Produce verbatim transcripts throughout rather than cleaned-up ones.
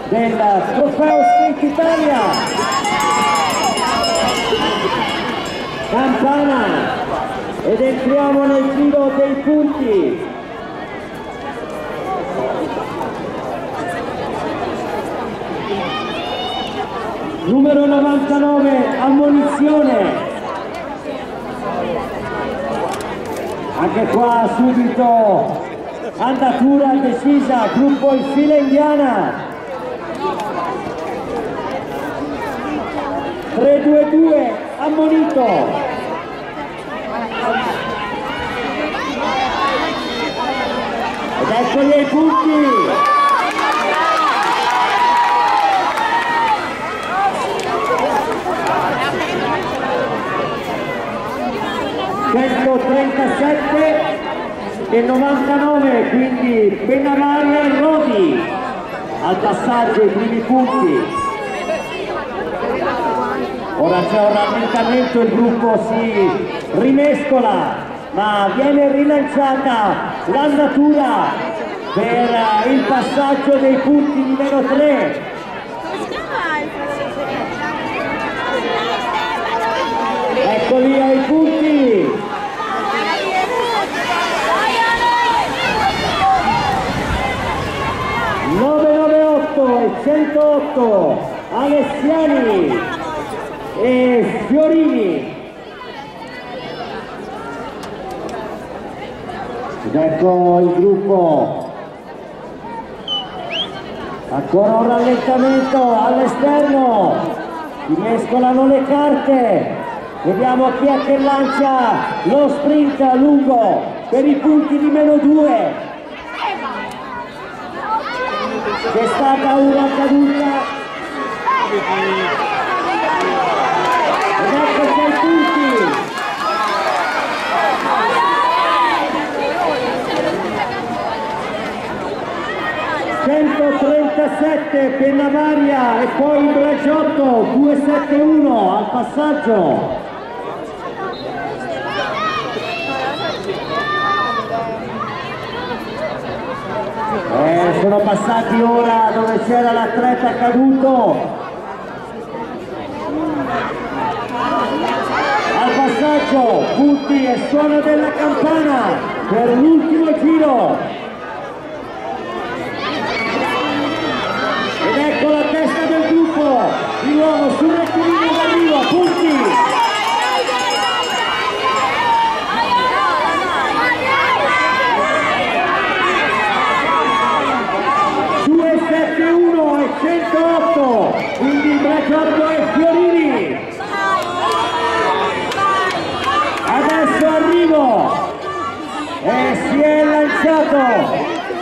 del Trofeo Skate Italia. Campana, ed entriamo nel giro dei punti. Numero novantanove, ammonizione. Anche qua subito andatura decisa, gruppo in fila indiana. tre due due, ammonito. Ed eccoli ai punti. centotrentasette e novantanove, quindi Pennavaria e Rodi al passaggio i primi punti. Ora c'è un rallentamento, il gruppo si rimescola, ma viene rilanciata l'andatura per il passaggio dei punti di meno tre. Eccoli ai punti. novecentonovantaotto e centootto, Alessiani e Fiorini. Ed ecco il gruppo. Ancora un rallentamento all'esterno. Si mescolano le carte. Vediamo chi è che lancia lo sprint a lungo per i punti di meno due. C'è stata una caduta. Ed ecco sei punti. centotrentasette Pennavaria e poi il Bragiotto duecentosettantuno al passaggio. Eh, sono passati ora dove c'era l'atleta caduto. Al passaggio, punti e suono della campana per l'ultimo giro. Ed ecco la testa del gruppo, di nuovo sul rettilineo d'arrivo, punti. duecentosettantuno e centootto, quindi Bragiotto e Fiorini. Adesso arrivo e si è lanciato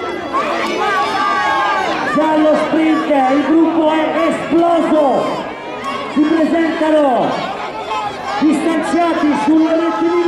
già lo sprint, il gruppo è esploso, si presentano distanziati sul rettilineo.